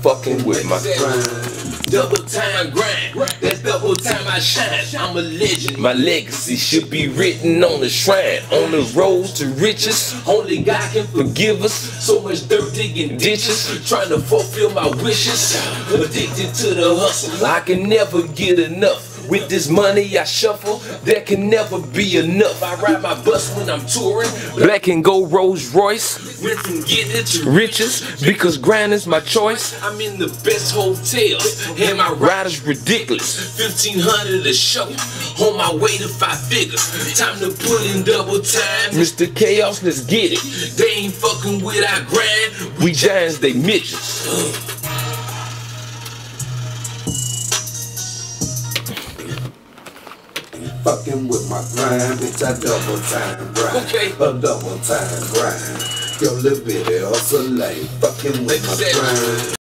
fucking with my grind. Double time grind, that's double time I shine. I'm a legend. My legacy should be written on the shrine. On the road to riches, Only God can forgive us. so much dirt digging ditches, trying to fulfill my wishes. Addicted to the hustle. I can never get enough. With this money I shuffle, there can never be enough. I ride my bus when I'm touring. Black and gold Rolls Royce, Went from getting it to riches, because grind is my choice. I'm in the best hotels, and my Rider's ridiculous. 1,500 a show, on my way to 5 figures. Time to put in double time. Mr. Chaos, let's get it. They ain't fucking with our grind. We giants, they midgets. Fucking with my grind, bitch, I double time grind. Okay. A double time grind. Yo, little bitty hustle, like fucking with my grind.